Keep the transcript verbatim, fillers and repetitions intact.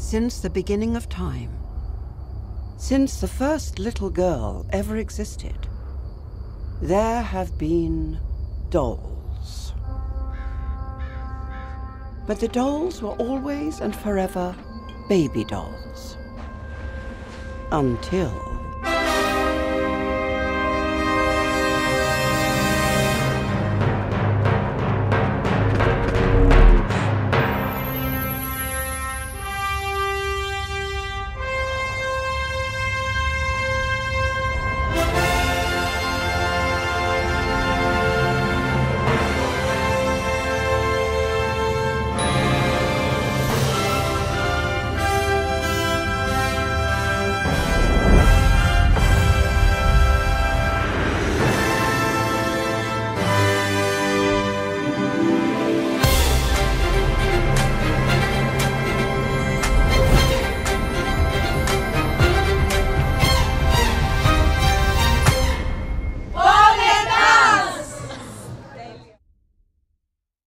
Since the beginning of time, since the first little girl ever existed, there have been dolls. But the dolls were always and forever baby dolls. Until